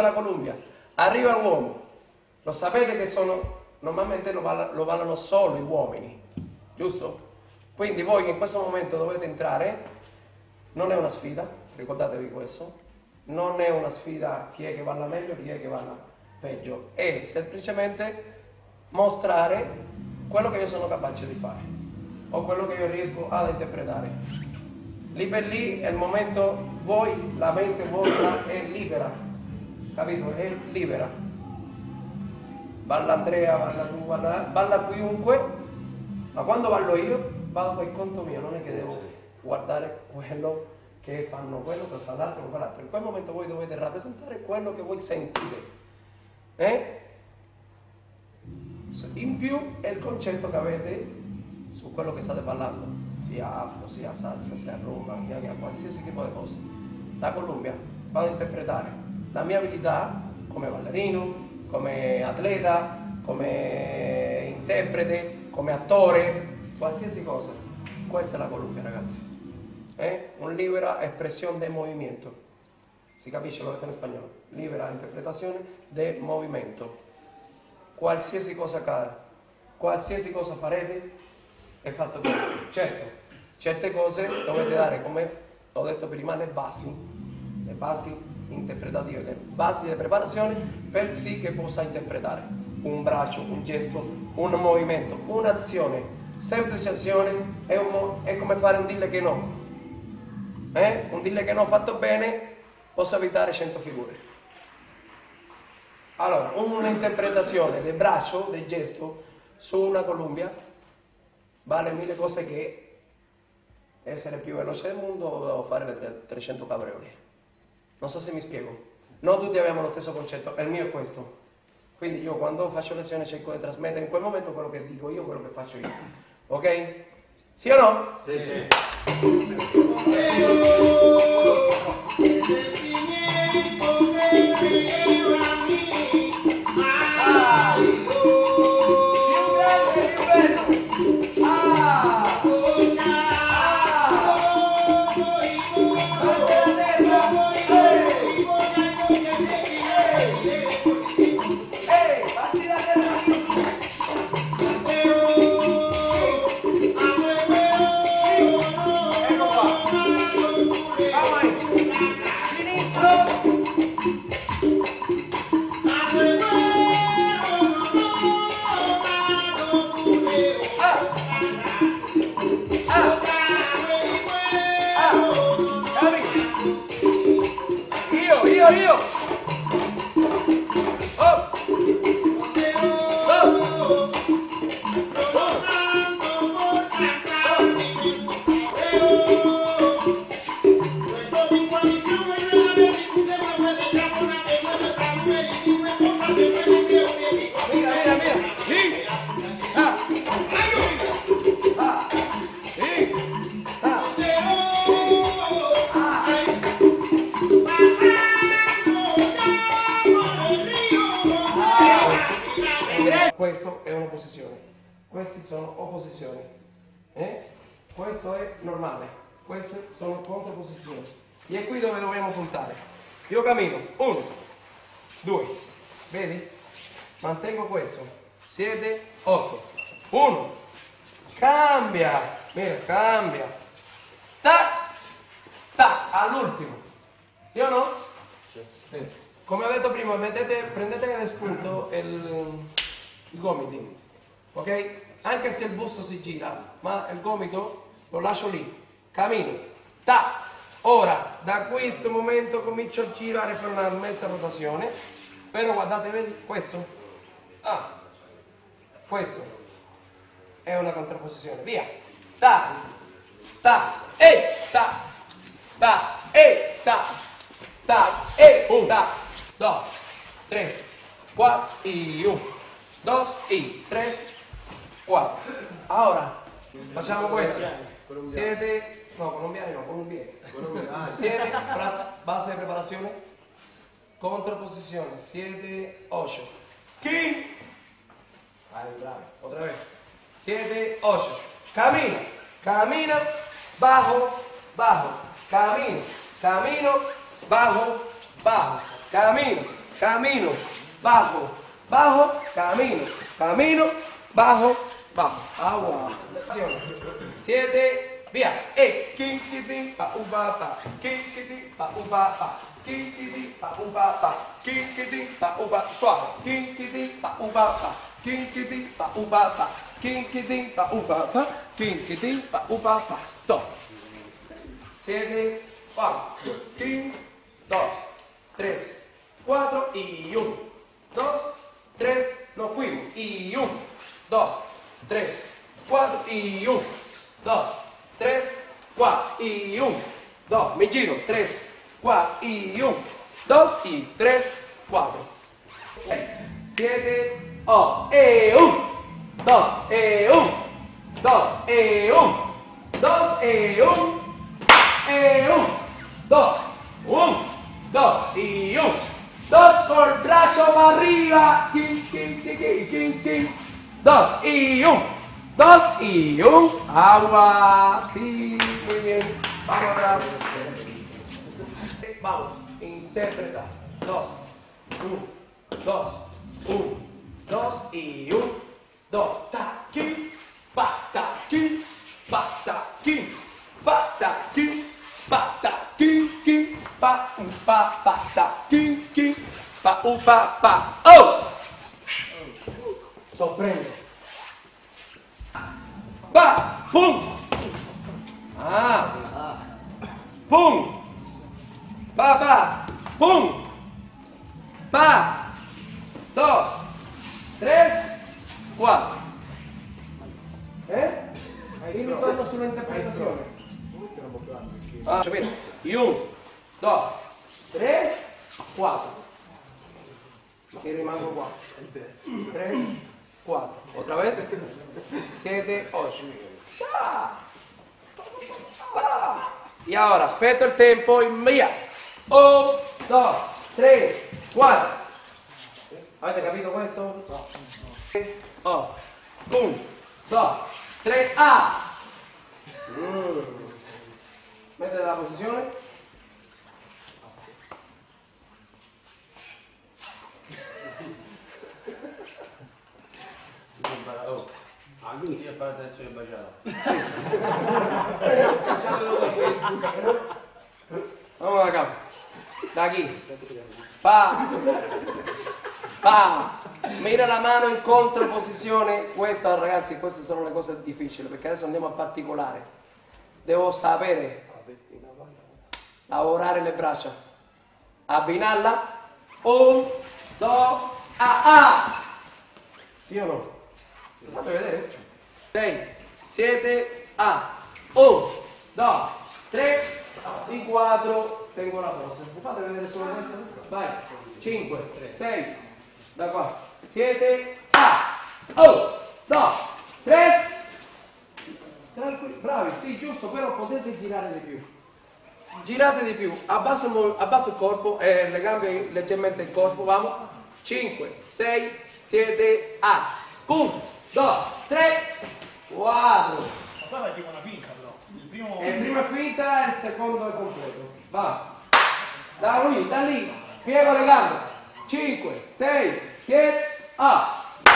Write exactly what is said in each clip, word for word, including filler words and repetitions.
la Colombia, arriva l'uomo, lo sapete che sono, normalmente lo, balla, lo ballano solo gli uomini, giusto? Quindi voi che in questo momento dovete entrare, non è una sfida, ricordatevi questo, non è una sfida chi è che balla meglio, chi è che balla peggio, è semplicemente mostrare quello che io sono capace di fare o quello che io riesco ad interpretare. Lì per lì è il momento, voi, la mente vostra è libera, capito? È libera. Balla Andrea, balla tu, balla, balla chiunque, ma quando ballo io vado per conto mio, non è che devo guardare quello che fanno quello, che fa l'altro, che fa l'altro. In quel momento voi dovete rappresentare quello che voi sentite. Eh? In più è il concetto che avete su quello che state ballando, sia afro, sia salsa, sia rumba, sia qualsiasi tipo di cosa. Da Colombia vado a interpretare la mia abilità come ballerino, come atleta, come interprete, come attore, qualsiasi cosa. Questa è la Colombia, ragazzi. È una libera espressione del movimento. Si capisce, lo detto in spagnolo. Libera interpretazione del movimento. Qualsiasi cosa accada, qualsiasi cosa farete, è fatto bene. Certo, certe cose dovete dare, come ho detto prima, le basi, le basi interpretative, le basi di preparazione per sì che possa interpretare un braccio, un gesto, un movimento, un'azione, semplice azione, è, un, è come fare un dille che no. Eh? Un dille che no fatto bene posso evitare cento figure. Allora, un'interpretazione del braccio, del gesto, su una Colombia vale mille cose che essere più veloce del mondo o fare le trecento cabriole. Non so se mi spiego. Non tutti abbiamo lo stesso concetto, il mio è questo. Quindi io quando faccio lezione cerco di trasmettere in quel momento quello che dico io, quello che faccio io. Ok? Sì o no? Sì, sì. Questo è un'opposizione, questi sono opposizioni, eh? Questo è normale, queste sono controposizioni. E è qui dove dobbiamo puntare. Io cammino, uno, due, vedi? Mantengo questo, siete, otto, uno, cambia, mira, cambia, ta, ta, all'ultimo, sì o no? Sì. Come ho detto prima, mettete, prendete come spunto il... i gomiti, ok? Anche se il busto si gira, ma il gomito lo lascio lì, cammino, ta, ora da questo momento comincio a girare per una mezza rotazione, però guardate, vedi, questo, ah, questo è una contrapposizione, via, ta, ta, e, ta, ta, e, ta, ta, e, ta, dos, tre, quattro, e uno. Dos y tres, cuatro. Ahora, facciamo questo. Siete, no, colombiani no, colombiani. Siete, base de preparazione, contraposizione, siete, ocho. Chi? Vai, bravo, otra vez. Siete, ocho. Camina, camina, bajo, bajo. Camino, camino, bajo, bajo. Camino, camino, bajo, bajo, camino, camino, bajo, bajo. Agua. Siete, via. E, kinkiti, pa, upa, pa, kinkiti, pa, upa, pa, kinkiti, pa, upa, pa, kinkiti, pa, upa, suave, kinkiti, pa, upa, pa, kinkiti, pa, upa, pa, kinkiti, pa, upa, pa, kinkiti, pa, upa, pa, stop. Siete, uno, dos, tres, cuatro y uno, dos, tres, nos fuimos y uno, dos, tres, cuatro y uno, dos, tres, cuatro y uno, dos, me giro, tres, cuatro y uno, dos y tres, cuatro, siete, ocho, e uno, dos, e uno, dos, e uno, dos, e uno, e uno, dos, uno, dos y uno, dos por brazo para arriba, king, king, king, king, king, king, dos y uno, dos y uno, agua, sí, muy bien, vamos atrás, vamos, interpreta, dos, uno, dos, uno, dos y uno, dos, ta, king, pa, ta, king, pa, ta, king, pa, ta, king, pa, ta, king, king, pa, um, pa, pa, ta, king, king, pa, u, pa, pa, oh! Sorprende. Pa, pum! Ah! Pum! Pa, pa, pum! Pa, dos, tres, cuatro. Eh? Dimmi torno sull'interpretazione. Ah, capito? Y uno, dos, tres, cuatro. Y rimango qua. Tres, cuatro. Otra vez. Siete, ocho. Ah. Ah. Y ahora aspetto el tempo y via. uno, dos, tre, quattro. Avete capito questo? Oh. uno, due, tre, ah! Mm. Mettete la posizione. Oh, ah, quindi io fare attenzione baciata. Vamos da capo. Da chi? Pa. Pa. Mira la mano in controposizione. Questa, ragazzi, queste sono le cose difficili, perché adesso andiamo a particolare. Devo sapere lavorare le braccia. Abbinarla. Un, due, a, a. Sì o no? Fate vedere. sei, sette, a. uno, due, tre, e quattro. Tengo la posa. Fate vedere solo questo. Vai. cinque, sei, da qua. sette, a. uno, due, tre. Tranquilli, bravi, sì, giusto, però potete girare di più. Girate di più, abbasso, abbasso il corpo, eh, le gambe leggermente il corpo, vamos. cinque, sei, sette, a. uno, due, tre, quattro. Ma qua è tipo una finta però. Il primo... Il primo è finta e il secondo è completo. Va. Da lì, da lì. Piego le gambe. cinque, sei, sette, a.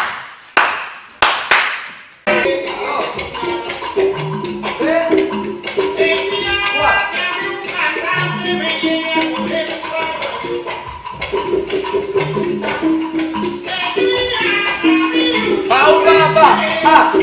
tre, quattro. Pausa, va. Ah.